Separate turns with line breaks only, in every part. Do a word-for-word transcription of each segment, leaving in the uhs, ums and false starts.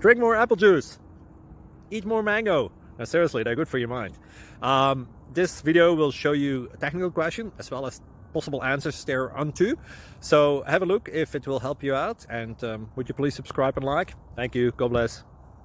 drink more apple juice, eat more mango. Now, seriously, they're good for your mind. Um, this video will show you a technical question as well as possible answers thereunto. So have a look if it will help you out, and um, would you please subscribe and like? Thank you. God bless.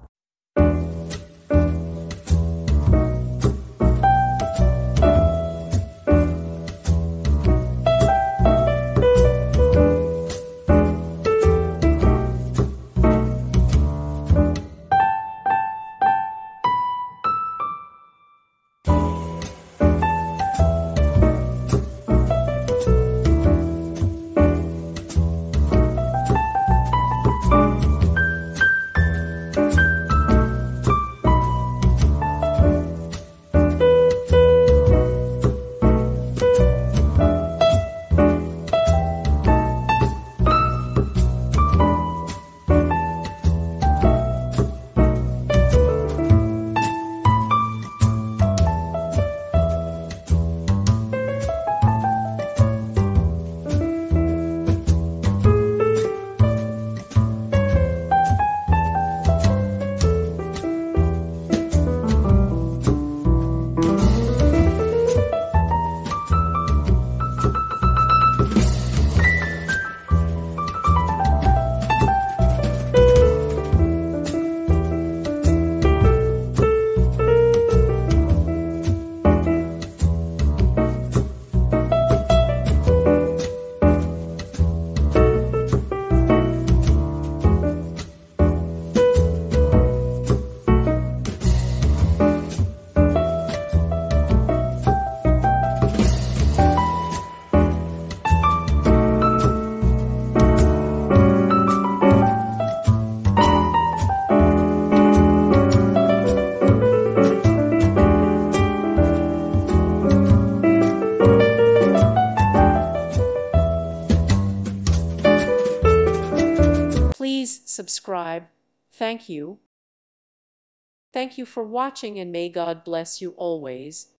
Please subscribe. Thank you. Thank you for watching, and may God bless you always.